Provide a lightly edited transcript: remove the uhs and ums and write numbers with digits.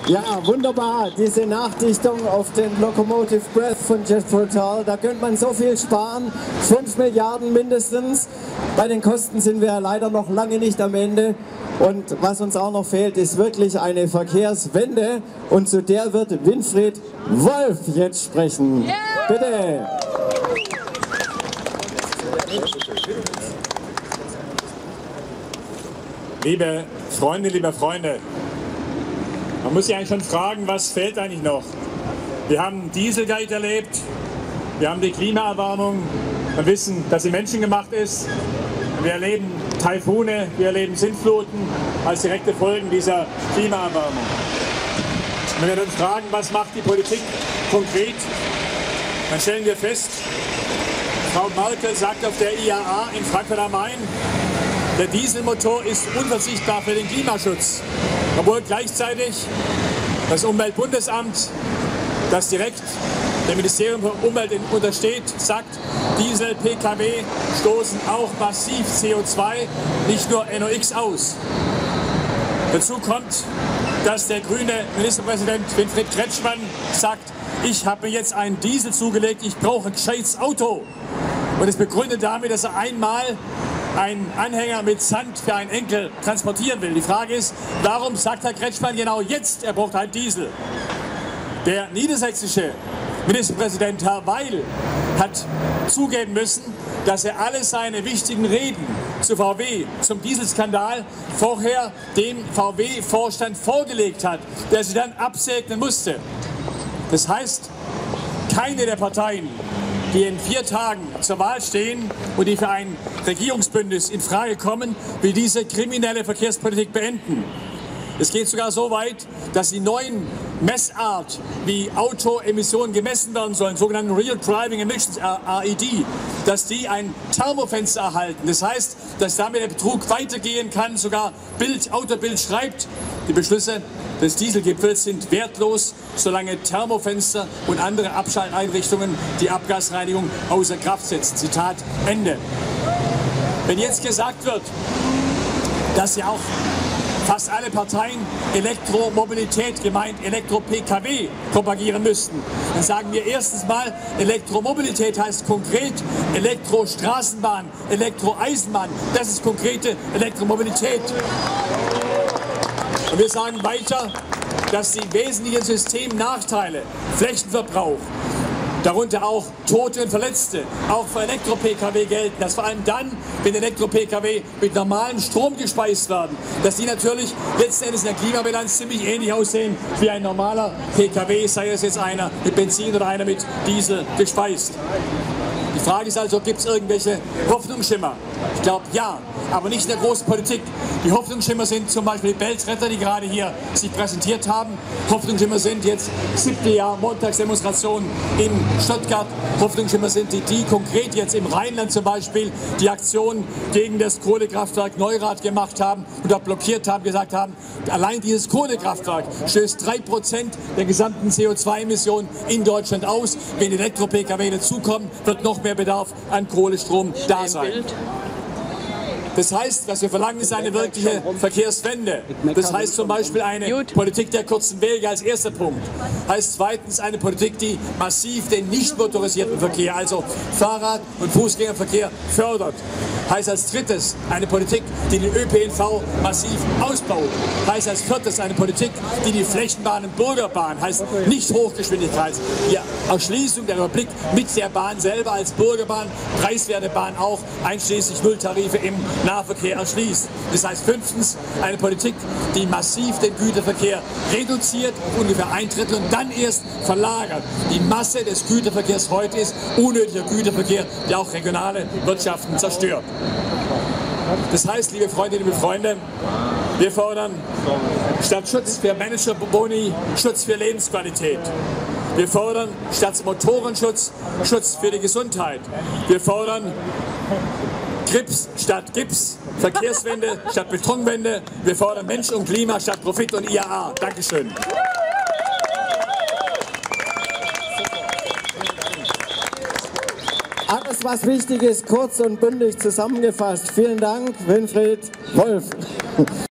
Ja, wunderbar, diese Nachdichtung auf den Locomotive Breath von Jethro Tull, da könnte man so viel sparen, 5 Milliarden mindestens. Bei den Kosten sind wir leider noch lange nicht am Ende. Und was uns auch noch fehlt, ist wirklich eine Verkehrswende. Und zu der wird Winfried Wolf jetzt sprechen. Yeah! Bitte! Liebe Freunde, man muss sich eigentlich schon fragen, was fehlt eigentlich noch? Wir haben Dieselgate erlebt, wir haben die Klimaerwärmung, wir wissen, dass sie menschengemacht ist, wir erleben Taifune, wir erleben Sintfluten als direkte Folgen dieser Klimaerwärmung. Wenn wir uns fragen, was macht die Politik konkret, dann stellen wir fest, Frau Merkel sagt auf der IAA in Frankfurt am Main, der Dieselmotor ist unverzichtbar für den Klimaschutz, obwohl gleichzeitig das Umweltbundesamt, das direkt dem Ministerium für Umwelt untersteht, sagt, Diesel-Pkw stoßen auch massiv CO2, nicht nur NOx aus. Dazu kommt, dass der grüne Ministerpräsident Winfried Kretschmann sagt, ich habe mir jetzt einen Diesel zugelegt, ich brauche ein gescheites Auto. Und es begründet damit, dass er einmal einen Anhänger mit Sand für einen Enkel transportieren will. Die Frage ist, warum sagt Herr Kretschmann genau jetzt, er braucht einen Diesel? Der niedersächsische Ministerpräsident Herr Weil hat zugeben müssen, dass er alle seine wichtigen Reden zu VW, zum Dieselskandal, vorher dem VW-Vorstand vorgelegt hat, der sie dann absegnen musste. Das heißt, keine der Parteien, die in 4 Tagen zur Wahl stehen und die für ein Regierungsbündnis in Frage kommen, will diese kriminelle Verkehrspolitik beenden. Es geht sogar so weit, dass die neuen Messart, wie Autoemissionen gemessen werden sollen, sogenannten Real Driving Emissions, RED, dass die ein Thermofenster erhalten. Das heißt, dass damit der Betrug weitergehen kann. Sogar Autobild schreibt, die Beschlüsse des Dieselgipfels sind wertlos, solange Thermofenster und andere Abschalteinrichtungen die Abgasreinigung außer Kraft setzen. Zitat Ende. Wenn jetzt gesagt wird, dass ja auch fast alle Parteien Elektromobilität, gemeint Elektro-Pkw, propagieren müssten, dann sagen wir erstens mal, Elektromobilität heißt konkret Elektrostraßenbahn, Elektroeisenbahn. Das ist konkrete Elektromobilität. Und wir sagen weiter, dass die wesentlichen Systemnachteile, Flächenverbrauch, darunter auch Tote und Verletzte, auch für Elektro-Pkw gelten, dass vor allem dann, wenn Elektro-Pkw mit normalem Strom gespeist werden, dass die natürlich letzten Endes in der Klimabilanz ziemlich ähnlich aussehen wie ein normaler Pkw, sei es jetzt einer mit Benzin oder einer mit Diesel gespeist. Die Frage ist also, gibt es irgendwelche Hoffnungsschimmer? Ich glaube ja, aber nicht in der großen Politik. Die Hoffnungsschimmer sind zum Beispiel die Belzretter, die gerade hier sich präsentiert haben. Hoffnungsschimmer sind jetzt 7. Jahr Montagsdemonstrationen in Stuttgart. Hoffnungsschimmer sind die konkret jetzt im Rheinland zum Beispiel die Aktion gegen das Kohlekraftwerk Neurath gemacht haben und dort blockiert haben, gesagt haben, allein dieses Kohlekraftwerk stößt 3% der gesamten CO2-Emissionen in Deutschland aus. Wenn Elektro-Pkw dazukommen, wird noch mehr Bedarf an Kohlestrom da sein. Das heißt, was wir verlangen, ist eine wirkliche Verkehrswende. Das heißt zum Beispiel eine Politik der kurzen Wege als erster Punkt. Heißt zweitens eine Politik, die massiv den nicht motorisierten Verkehr, also Fahrrad- und Fußgängerverkehr, fördert. Heißt als drittes eine Politik, die den ÖPNV massiv ausbaut. Heißt als viertes eine Politik, die die Flächenbahn und Bürgerbahn, heißt nicht Hochgeschwindigkeit, die Erschließung der Republik mit der Bahn selber als Bürgerbahn, preiswerte Bahn auch, einschließlich Nulltarife im Nahverkehr erschließt. Das heißt fünftens eine Politik, die massiv den Güterverkehr reduziert, ungefähr 1/3 und dann erst verlagert. Die Masse des Güterverkehrs heute ist unnötiger Güterverkehr, der auch regionale Wirtschaften zerstört. Das heißt, liebe Freundinnen, liebe Freunde, wir fordern statt Schutz für Managerboni Schutz für Lebensqualität. Wir fordern statt Motorenschutz Schutz für die Gesundheit. Wir fordern Grips statt Gips, Verkehrswende statt Betonwende. Wir fordern Mensch und Klima statt Profit und IAA. Dankeschön. Alles, was wichtig ist, kurz und bündig zusammengefasst. Vielen Dank, Winfried Wolf.